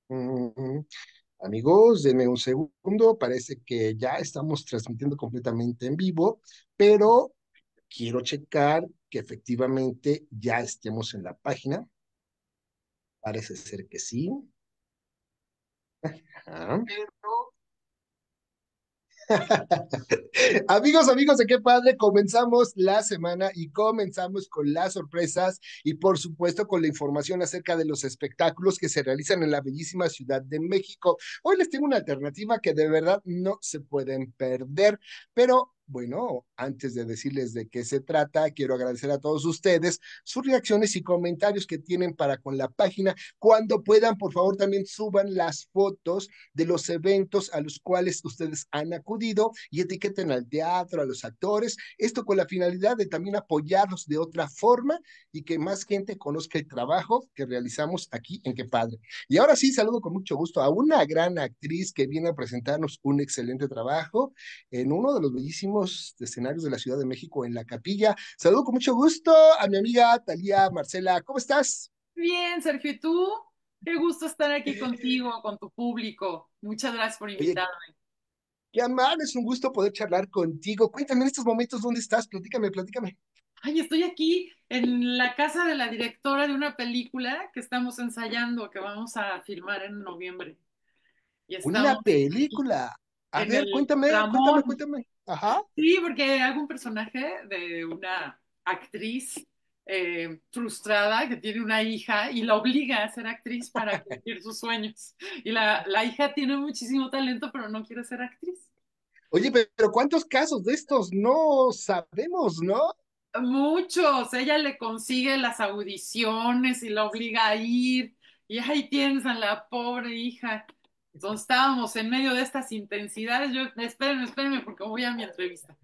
Mm, Amigos, denme un segundo. Parece que ya estamos transmitiendo completamente en vivo, pero quiero checar que efectivamente ya estemos en la página. Parece ser que sí. Ajá. Amigos, de qué padre, comenzamos la semana y comenzamos con las sorpresas y por supuesto con la información acerca de los espectáculos que se realizan en la bellísima Ciudad de México. Hoy les tengo una alternativa que de verdad no se pueden perder, pero bueno, antes de decirles de qué se trata, quiero agradecer a todos ustedes sus reacciones y comentarios que tienen para con la página. Cuando puedan, por favor, también suban las fotos de los eventos a los cuales ustedes han acudido y etiqueten al teatro, a los actores, esto con la finalidad de también apoyarlos de otra forma y que más gente conozca el trabajo que realizamos aquí en Qué Padre. Y ahora sí, saludo con mucho gusto a una gran actriz que viene a presentarnos un excelente trabajo en uno de los bellísimos escenarios de la Ciudad de México, en la Capilla. Saludo con mucho gusto a mi amiga Talía Marcela. ¿Cómo estás? Bien, Sergio, ¿y tú? Qué gusto estar aquí contigo, con tu público. Muchas gracias por Oye, invitarme. qué amable, es un gusto poder charlar contigo. Cuéntame en estos momentos dónde estás, platícame. Ay, estoy aquí en la casa de la directora de una película que estamos ensayando, que vamos a filmar en noviembre. Y Una estamos aquí película. A en ver, el cuéntame, cuéntame, Ramón. cuéntame. Ajá. Sí, porque hago un personaje de una actriz frustrada que tiene una hija y la obliga a ser actriz para cumplir sus sueños. Y la hija tiene muchísimo talento, pero no quiere ser actriz. Oye, pero ¿cuántos casos de estos no sabemos, no? Muchos, ella le consigue las audiciones y la obliga a ir, y ahí tienes a la pobre hija. Entonces estábamos en medio de estas intensidades. Yo, espérenme, porque voy a mi entrevista.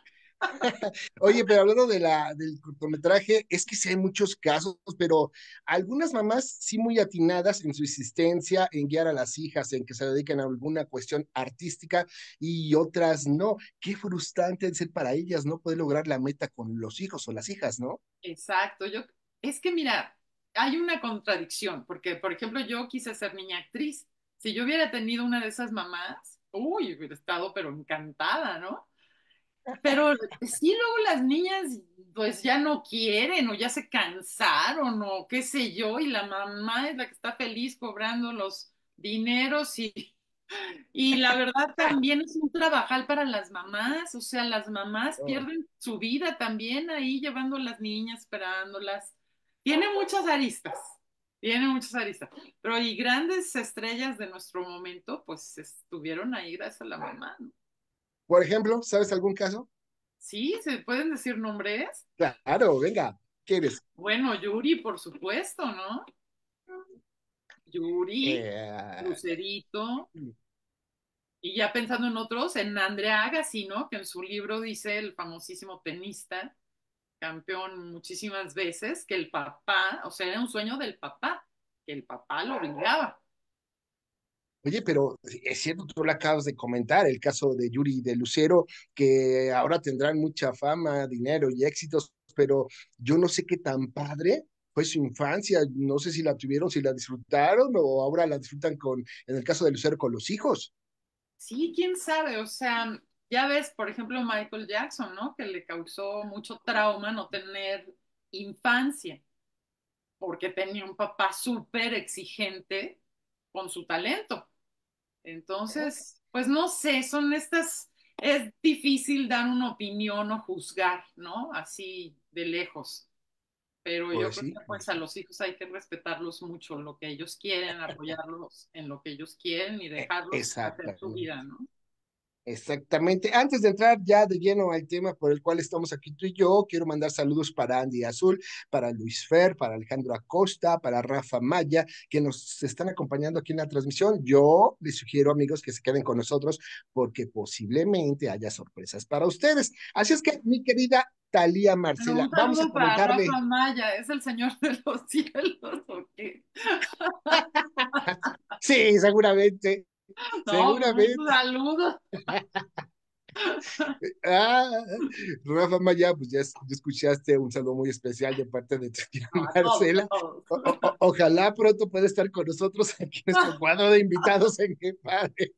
Oye, pero hablando del cortometraje, es que sí hay muchos casos, pero algunas mamás sí muy atinadas en su insistencia en guiar a las hijas, en que se dediquen a alguna cuestión artística y otras no. Qué frustrante es ser para ellas no poder lograr la meta con los hijos o las hijas, ¿no? Exacto, es que mira, hay una contradicción, porque por ejemplo yo quise ser niña actriz. Si yo hubiera tenido una de esas mamás, uy, hubiera estado pero encantada, ¿no? Pero sí, luego las niñas pues ya no quieren o ya se cansaron o qué sé yo, y la mamá es la que está feliz cobrando los dineros y la verdad también es un trabajal para las mamás, o sea, las mamás pierden su vida también ahí llevando a las niñas, esperándolas. Tiene muchas aristas, tiene muchas aristas, pero hay grandes estrellas de nuestro momento pues estuvieron ahí gracias a la mamá, ¿no? Por ejemplo, ¿sabes algún caso? Sí, ¿se pueden decir nombres? Claro, venga, ¿quieres? Bueno, Yuri, por supuesto, ¿no? Yuri, Eh, Lucerito, y ya pensando en otros, en Andrea Agassi, ¿no? Que en su libro dice el famosísimo tenista, campeón muchísimas veces, que el papá, o sea, era un sueño del papá, que el papá lo obligaba. Oye, pero es cierto, tú lo acabas de comentar, el caso de Yuri y de Lucero, que ahora tendrán mucha fama, dinero y éxitos, pero yo no sé qué tan padre fue su infancia, no sé si la tuvieron, si la disfrutaron o ahora la disfrutan con, en el caso de Lucero, con los hijos. Sí, quién sabe, o sea, ya ves, por ejemplo, Michael Jackson, ¿no? Que le causó mucho trauma no tener infancia, porque tenía un papá súper exigente con su talento. Entonces, pues no sé, son estas, es difícil dar una opinión o juzgar, ¿no? Así de lejos. Pero yo Pues creo que sí, pues a los hijos hay que respetarlos mucho, lo que ellos quieren, apoyarlos en lo que ellos quieren y dejarlos hacer su vida, exactamente. ¿no? Exactamente. Antes de entrar ya de lleno al tema por el cual estamos aquí tú y yo, quiero mandar saludos para Andy Azul, para Luis Fer, para Alejandro Acosta, para Rafa Maya, que nos están acompañando aquí en la transmisión. Yo les sugiero, amigos, que se queden con nosotros porque posiblemente haya sorpresas para ustedes. Así es que, mi querida Talía Bueno, Marcela, un vamos a saludo para comentarle. Rafa Maya, es el señor de los cielos, ¿o qué? Sí, seguramente, No, pues un seguramente. saludo. Ah, Rafa Maya, pues ya escuchaste un saludo muy especial de parte de tu tía No, a todos, a Marcela. todos. Ojalá pronto pueda estar con nosotros aquí en nuestro cuadro de invitados en Qué Padre.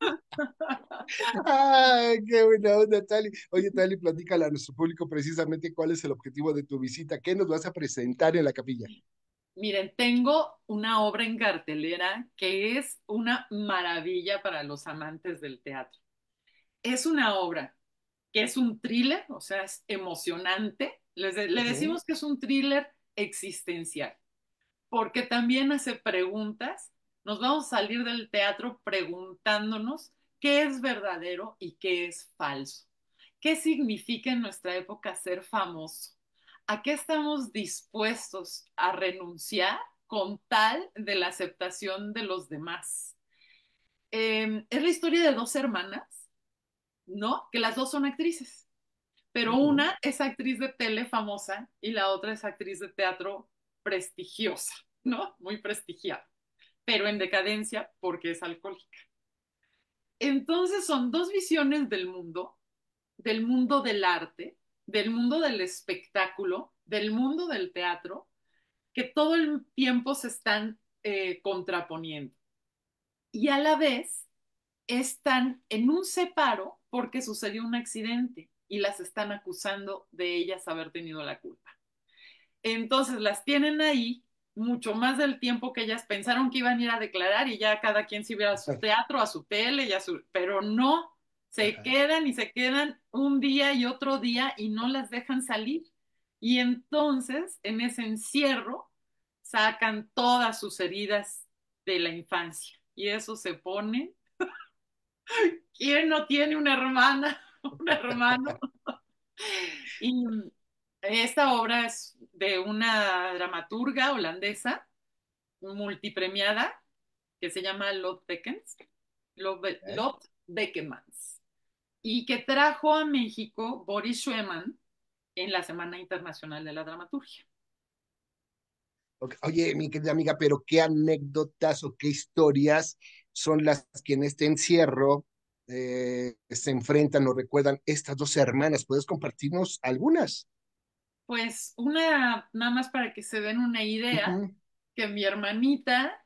Ay, qué buena onda, Tali. Oye, Tali, platícale a nuestro público precisamente cuál es el objetivo de tu visita. ¿Qué nos vas a presentar en la capilla? Miren, tengo una obra en cartelera que es una maravilla para los amantes del teatro. Es una obra que es un thriller, o sea, es emocionante. Le Ujú. decimos que es un thriller existencial, porque también hace preguntas. Nos vamos a salir del teatro preguntándonos qué es verdadero y qué es falso. ¿Qué significa en nuestra época ser famoso? ¿A qué estamos dispuestos a renunciar con tal de la aceptación de los demás? Es la historia de dos hermanas, ¿no? Que las dos son actrices, pero Ujú. una es actriz de tele famosa y la otra es actriz de teatro prestigiosa, ¿no? Muy prestigiada, pero en decadencia porque es alcohólica. Entonces son dos visiones del mundo del arte, del mundo del espectáculo, del mundo del teatro, que todo el tiempo se están contraponiendo. Y a la vez están en un separo porque sucedió un accidente y las están acusando de ellas haber tenido la culpa. Entonces las tienen ahí mucho más del tiempo que ellas pensaron que iban a ir a declarar y ya cada quien se iba a su teatro, a su tele, y a su... pero no, se Ajá. quedan y se quedan un día y otro día y no las dejan salir. Y entonces en ese encierro sacan todas sus heridas de la infancia y eso se pone. ¿Quién no tiene una hermana, un hermano? Y esta obra es de una dramaturga holandesa multipremiada que se llama ¿Eh? Lot Beckemans y que trajo a México Boris Schumann en la Semana Internacional de la Dramaturgia. Ok. Oye, mi querida amiga, pero ¿qué anécdotas o qué historias son las que en este encierro se enfrentan o recuerdan estas dos hermanas? ¿Puedes compartirnos algunas? Pues una, nada más para que se den una idea, Ujú. que mi hermanita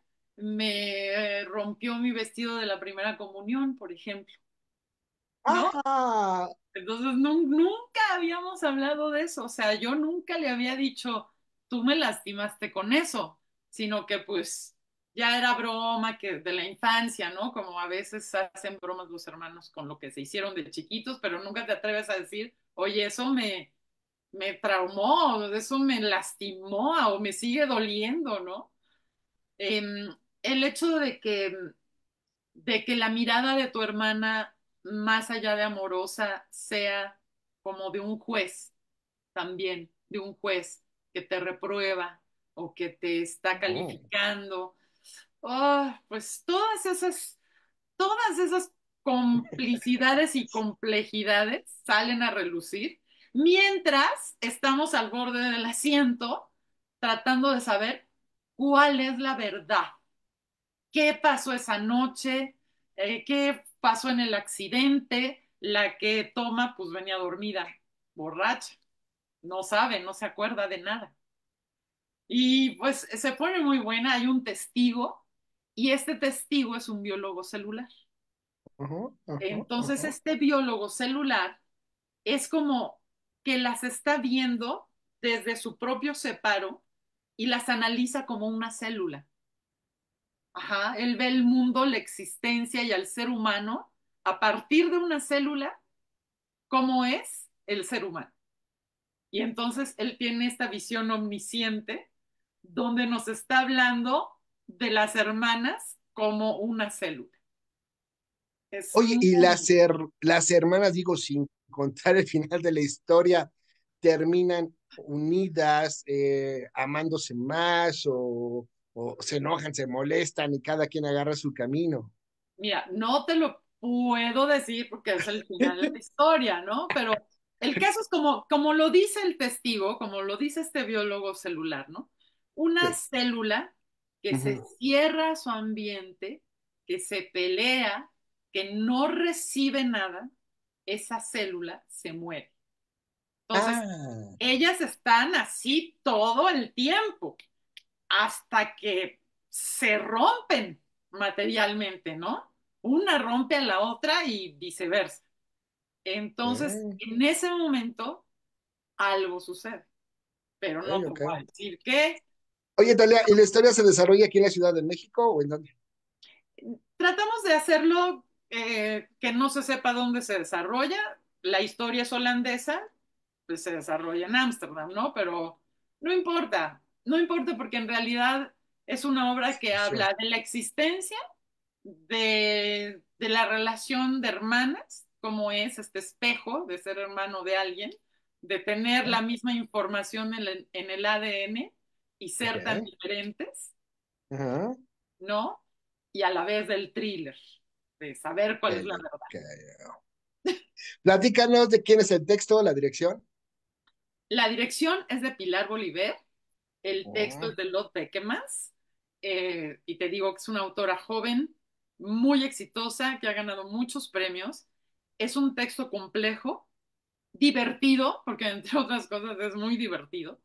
me rompió mi vestido de la primera comunión, por ejemplo, ¿no? Ah, Entonces, nunca habíamos hablado de eso, o sea, yo nunca le había dicho, tú me lastimaste con eso, sino que pues ya era broma que de la infancia, ¿no? Como a veces hacen bromas los hermanos con lo que se hicieron de chiquitos, pero nunca te atreves a decir, oye, me traumó, eso me lastimó o me sigue doliendo, ¿no? El hecho de que la mirada de tu hermana, más allá de amorosa, sea como de un juez también, de un juez que te reprueba o que te está oh. calificando. Oh, pues todas esas complicidades y complejidades salen a relucir mientras estamos al borde del asiento tratando de saber cuál es la verdad, qué pasó esa noche, qué pasó en el accidente. La que toma, pues venía dormida, borracha, no sabe, no se acuerda de nada. Y pues se pone muy buena, hay un testigo y este testigo es un biólogo celular. Ujú, ujú, Entonces, ujú. este biólogo celular es como que las está viendo desde su propio separo y las analiza como una célula. Ajá, él ve el mundo, la existencia y al ser humano a partir de una célula, cómo es el ser humano. Y entonces él tiene esta visión omnisciente donde nos está hablando de las hermanas como una célula. Es Oye, y muy... las hermanas, digo, sin contar el final de la historia, terminan unidas, amándose más o se enojan, se molestan y cada quien agarra su camino. Mira, no te lo puedo decir porque es el final de la historia, ¿no? Pero el caso es como lo dice el testigo, como lo dice este biólogo celular, ¿no? Una Sí. célula que se Ujú. cierra a su ambiente, que se pelea, que no recibe nada, esa célula se muere. Entonces, Ah, ellas están así todo el tiempo hasta que se rompen materialmente, ¿no? Una rompe a la otra y viceversa. Entonces, ok, en ese momento, algo sucede, pero ok, no te ok. voy a decir qué. Oye, Talia, ¿y la historia se desarrolla aquí en la Ciudad de México o en dónde? Tratamos de hacerlo que no se sepa dónde se desarrolla. La historia es holandesa, pues se desarrolla en Ámsterdam, ¿no? Pero no importa, no importa porque en realidad es una obra que Eso. habla de la existencia de la relación de hermanas, como es este espejo de ser hermano de alguien, de tener Ah, la misma información en el ADN y ok. ser tan diferentes, Ajá. ¿no? Y a la vez del thriller, de saber cuál es la Ok. verdad. Platícanos de quién es el texto, la dirección. La dirección es de Pilar Bolívar, el texto Ah, es de Lot Beckemans, y te digo que es una autora joven, muy exitosa, que ha ganado muchos premios. Es un texto complejo, divertido, porque entre otras cosas es muy divertido.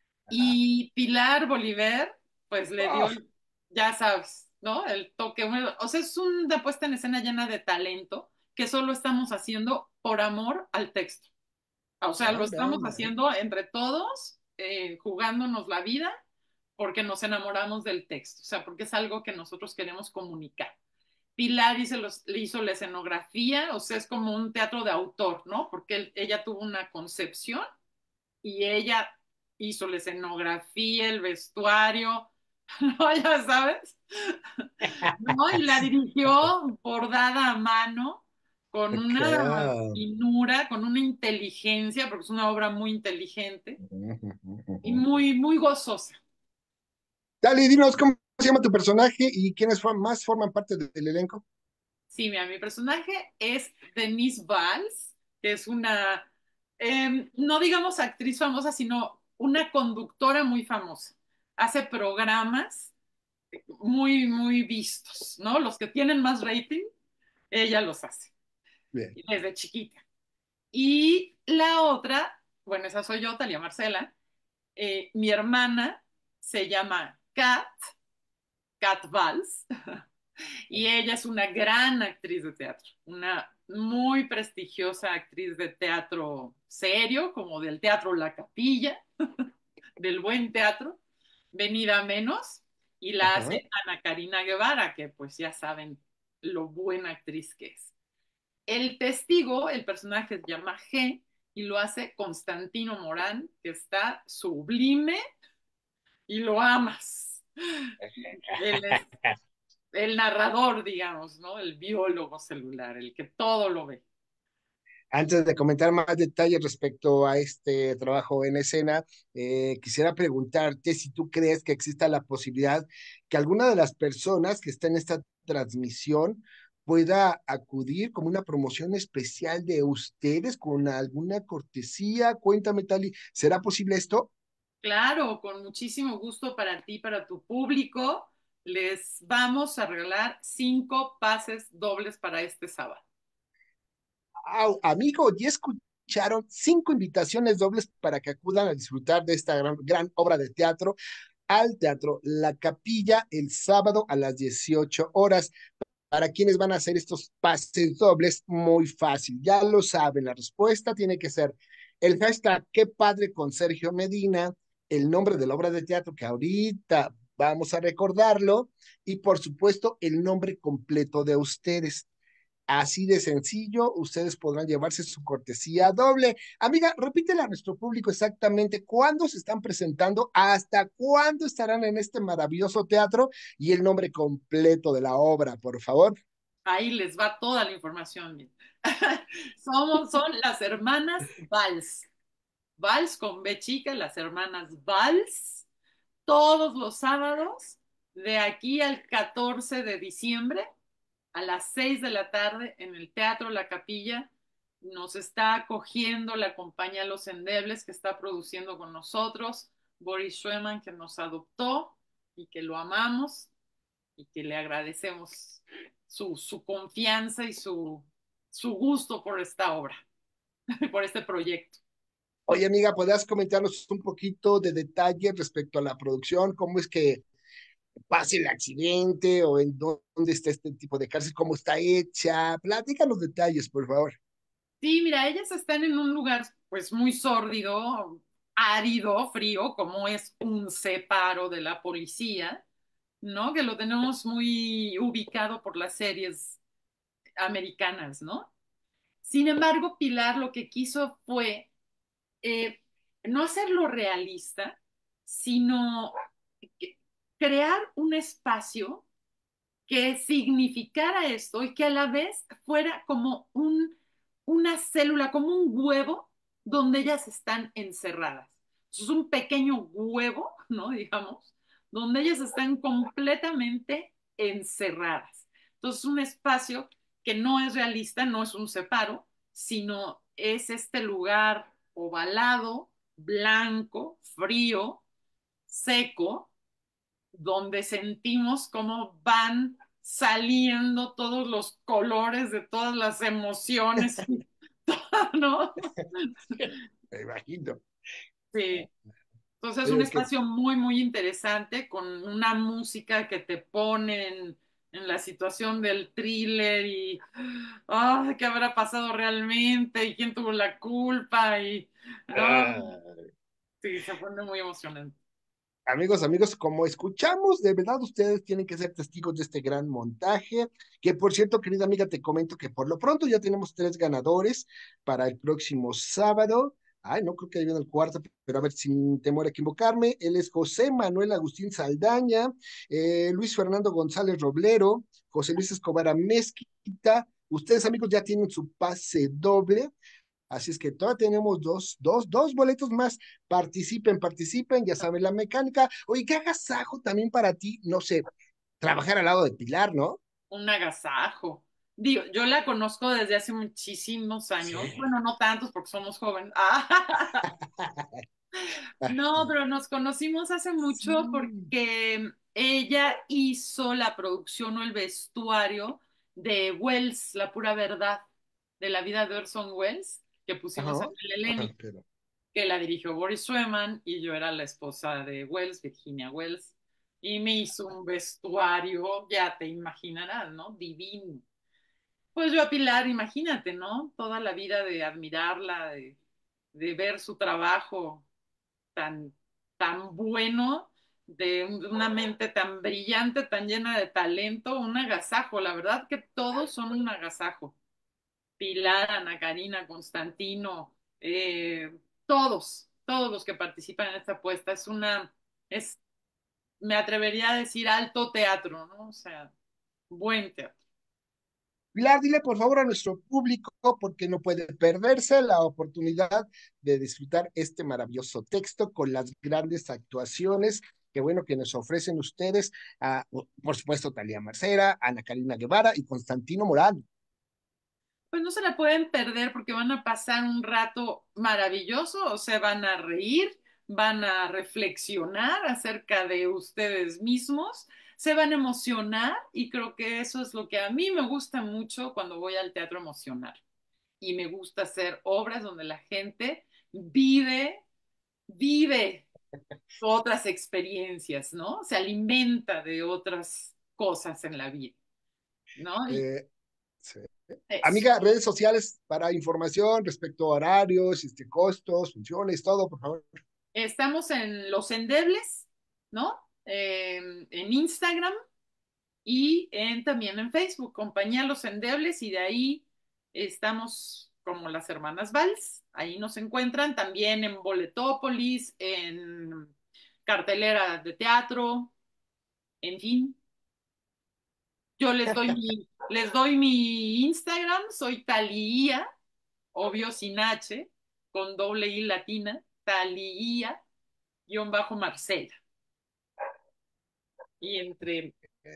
Y Pilar Bolívar, pues le dio, ah, ya sabes, ¿no? El toque húmedo. O sea, es una puesta en escena llena de talento que solo estamos haciendo por amor al texto. O sea, lo estamos caramba. haciendo entre todos, jugándonos la vida, porque nos enamoramos del texto, o sea, porque es algo que nosotros queremos comunicar. Pilar le hizo la escenografía, o sea, es como un teatro de autor, ¿no? Porque ella tuvo una concepción y ella hizo la escenografía, el vestuario, ¿no? Ya sabes, ¿no? Y la dirigió bordada a mano, con Ok. una finura, con una inteligencia, porque es una obra muy inteligente y muy, muy gozosa. Dale, dinos cómo se llama tu personaje y quiénes más forman parte del elenco. Sí, mira, mi personaje es Denise Valls, que es una, no digamos actriz famosa, sino una conductora muy famosa. Hace programas muy, muy vistos, ¿no? Los que tienen más rating, ella los hace, Bien. desde chiquita. Y la otra, bueno, esa soy yo, Talia Marcela. Mi hermana se llama Kat Valls, y ella es una gran actriz de teatro, una muy prestigiosa actriz de teatro serio, como del teatro La Capilla, del buen teatro, venida menos, y la Ajá. hace Ana Karina Guevara, que pues ya saben lo buena actriz que es. El testigo, el personaje se llama G, y lo hace Constantino Morán, que está sublime y lo amas. Él es el narrador, digamos, ¿no? El biólogo celular, el que todo lo ve. Antes de comentar más detalles respecto a este trabajo en escena, quisiera preguntarte si tú crees que exista la posibilidad que alguna de las personas que está en esta transmisión pueda acudir como una promoción especial de ustedes con alguna cortesía. Cuéntame, Tali, ¿será posible esto? Claro, con muchísimo gusto para ti, para tu público, les vamos a regalar 5 pases dobles para este sábado. Amigo, ya escucharon 5 invitaciones dobles para que acudan a disfrutar de esta gran obra de teatro al Teatro La Capilla el sábado a las 18 horas. ¿Para quienes van a hacer estos pases dobles? Muy fácil, ya lo saben, la respuesta tiene que ser el hashtag qué padre con Sergio Medina, el nombre de la obra de teatro que ahorita vamos a recordarlo y por supuesto el nombre completo de ustedes. Así de sencillo, ustedes podrán llevarse su cortesía doble. Amiga, repítele a nuestro público exactamente cuándo se están presentando, hasta cuándo estarán en este maravilloso teatro y el nombre completo de la obra, por favor. Ahí les va toda la información. Son las hermanas Valls. Valls con B chica, las hermanas Valls, todos los sábados, de aquí al 14 de diciembre, a las 6 de la tarde, en el Teatro La Capilla. Nos está acogiendo la compañía Los Endebles, que está produciendo con nosotros, Boris Schweman, que nos adoptó y que lo amamos y que le agradecemos su confianza y su gusto por esta obra, por este proyecto. Oye, amiga, ¿podrías comentarnos un poquito de detalle respecto a la producción? ¿Cómo es que pasa el accidente o en dónde está este tipo de cárcel? ¿Cómo está hecha? Platícanos detalles, por favor. Sí, mira, ellas están en un lugar pues muy sórdido, árido, frío, como es un separo de la policía, ¿no? Que lo tenemos muy ubicado por las series americanas, ¿no? Sin embargo, Pilar lo que quiso fue eh, no hacerlo realista, sino que- crear un espacio que significara esto y que a la vez fuera como una célula, como un huevo donde ellas están encerradas. Es un pequeño huevo, ¿no? Digamos, donde ellas están completamente encerradas. Entonces, un espacio que no es realista, no es un separo, sino es este lugar ovalado, blanco, frío, seco, donde sentimos cómo van saliendo todos los colores de todas las emociones, ¿no? Me imagino. Sí. Entonces es un Oye, que, espacio muy, muy interesante con una música que te pone en la situación del thriller y ¿qué habrá pasado realmente? ¿Y quién tuvo la culpa? Y no, ah, sí, se pone muy emocionante. amigos, como escuchamos, de verdad ustedes tienen que ser testigos de este gran montaje, que por cierto, querida amiga, te comento que por lo pronto ya tenemos 3 ganadores para el próximo sábado. Ay, no creo que ahí viene el cuarto, pero a ver, sin temor a equivocarme, él es José Manuel Agustín Saldaña, Luis Fernando González Roblero, José Luis Escobar Amezquita. Ustedes, amigos, ya tienen su pase doble. Así es que todavía tenemos dos boletos más. Participen, ya saben la mecánica. Oye, qué agasajo también para ti, no sé, trabajar al lado de Pilar, ¿no? Un agasajo. Digo, yo la conozco desde hace muchísimos años. Sí. Bueno, no tantos porque somos jóvenes. No, pero nos conocimos hace mucho Sí. porque ella hizo la producción o el vestuario de Wells, La Pura Verdad, de la vida de Orson Welles, que pusimos en Ajá. el Ajá, Eleni, pero, que la dirigió Boris Schwimmer y yo era la esposa de Wells, Virginia Wells, y me hizo un vestuario, ya te imaginarás, ¿no? Divino. Pues yo a Pilar, imagínate, ¿no? Toda la vida de admirarla, de ver su trabajo tan, tan bueno, de una mente tan brillante, tan llena de talento, un agasajo. La verdad que todos son un agasajo. Pilar, Ana Karina, Constantino, todos los que participan en esta apuesta. Es, me atrevería a decir alto teatro, ¿no? O sea, buen teatro. Pilar, dile por favor a nuestro público, porque no puede perderse la oportunidad de disfrutar este maravilloso texto con las grandes actuaciones que bueno que nos ofrecen ustedes, por supuesto, Talía Marcera, Ana Karina Guevara y Constantino Morán. Pues no se la pueden perder porque van a pasar un rato maravilloso, o sea, van a reír, van a reflexionar acerca de ustedes mismos, se van a emocionar y creo que eso es lo que a mí me gusta mucho cuando voy al teatro emocional. Y me gusta hacer obras donde la gente vive otras experiencias, ¿no? Se alimenta de otras cosas en la vida, ¿no? Y Eh, sí. eso. Amiga, redes sociales para información respecto a horarios, costos, funciones, todo, por favor. Estamos en Los Endebles, ¿no? En Instagram y también en Facebook, Compañía Los Endebles, y de ahí estamos como las hermanas Valls. Ahí nos encuentran también en Boletópolis, en cartelera de teatro, en fin. Yo les doy mi Instagram, soy Talía, obvio sin H, con doble I latina, Talía, guión bajo Marcela. Y entre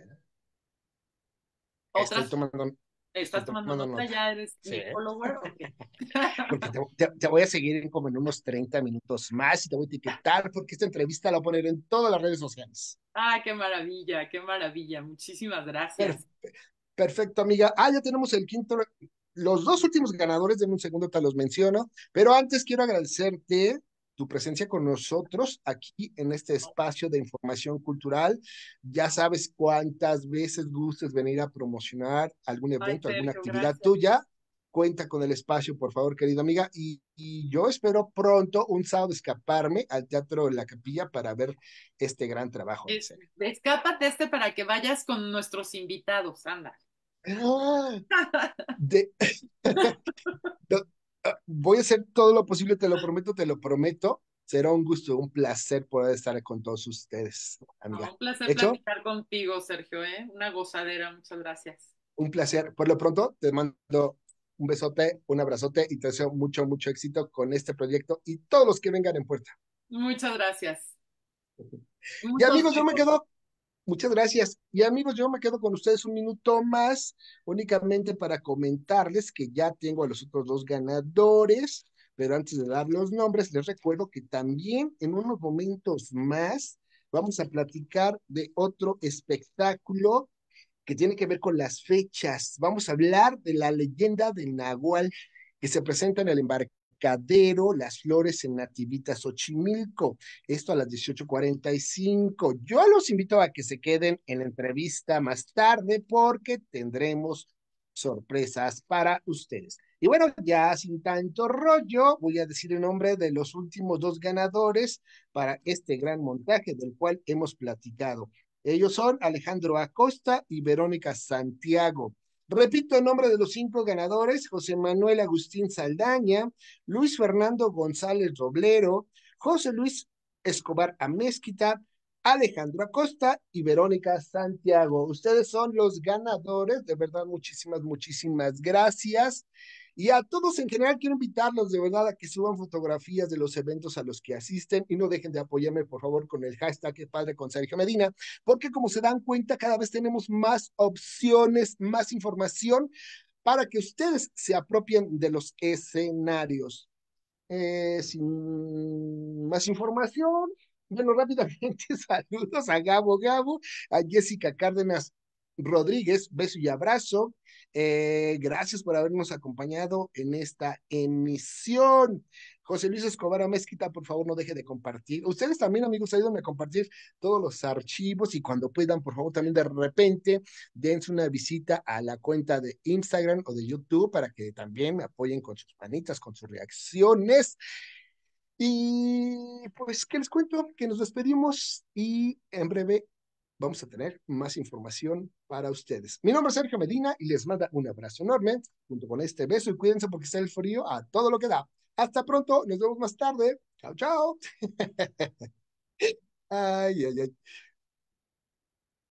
Estoy otras, tomando, ¿estás estoy tomando tomando nota? nota. ¿Ya eres Sí, mi follower? Ok. porque te voy a seguir como en unos 30 minutos más y te voy a etiquetar porque esta entrevista la voy a poner en todas las redes sociales. Ah, qué maravilla, qué maravilla. Muchísimas Per- gracias. perfecto, amiga. Ya tenemos el quinto. los dos últimos ganadores, de un segundo te los menciono, pero antes quiero agradecerte tu presencia con nosotros aquí en este espacio de información cultural. Ya sabes cuántas veces gustes venir a promocionar algún Ay, evento, alguna Sergio, actividad gracias. tuya. Cuenta con el espacio, por favor, querida amiga. Y yo espero pronto, un sábado, escaparme al Teatro de la Capilla para ver este gran trabajo en escena. Escápate para que vayas con nuestros invitados, anda. Ah, de, no, voy a hacer todo lo posible, te lo prometo, te lo prometo. Será un gusto, un placer poder estar con todos ustedes, No, amiga. un placer Hecho, platicar contigo, Sergio, ¿eh? Una gozadera, muchas gracias. un placer. Por lo pronto, te mando un besote, un abrazote y te deseo mucho, mucho éxito con este proyecto y todos los que vengan en puerta. Muchas gracias. Y Muchos amigos, yo me besos. quedo, muchas gracias. Y amigos, yo me quedo con ustedes un minuto más, únicamente para comentarles que ya tengo a los otros dos ganadores, pero antes de dar los nombres, les recuerdo que también en unos momentos más vamos a platicar de otro espectáculo que tiene que ver con las fechas. Vamos a hablar de la leyenda del Nahual que se presenta en el embarcadero Las Flores en Nativitas, Xochimilco. Esto a las 18:45. Yo los invito a que se queden en la entrevista más tarde porque tendremos sorpresas para ustedes. Y bueno, ya sin tanto rollo, voy a decir el nombre de los últimos dos ganadores para este gran montaje del cual hemos platicado. Ellos son Alejandro Acosta y Verónica Santiago. Repito el nombre de los cinco ganadores: José Manuel Agustín Saldaña, Luis Fernando González Roblero, José Luis Escobar Amezquita, Alejandro Acosta y Verónica Santiago. Ustedes son los ganadores, de verdad, muchísimas, muchísimas gracias. Y a todos en general quiero invitarlos de verdad a que suban fotografías de los eventos a los que asisten y no dejen de apoyarme, por favor, con el hashtag Que Padre con Sergio Medina, porque como se dan cuenta, cada vez tenemos más opciones, más información para que ustedes se apropien de los escenarios. Sin más información, bueno, rápidamente saludos a Gabo Gabo, a Jessica Cárdenas Rodríguez, beso y abrazo. Gracias por habernos acompañado en esta emisión. José Luis Escobar Mezquita, por favor, no deje de compartir. Ustedes también, amigos, ayúdenme a compartir todos los archivos y cuando puedan, por favor, también de repente dense una visita a la cuenta de Instagram o de YouTube para que también me apoyen con sus manitas, con sus reacciones. Y pues, ¿qué les cuento? Que nos despedimos y en breve vamos a tener más información para ustedes. Mi nombre es Sergio Medina y les manda un abrazo enorme junto con este beso y cuídense porque está el frío a todo lo que da. Hasta pronto, nos vemos más tarde. Chao, chao. Ay, ay, ay.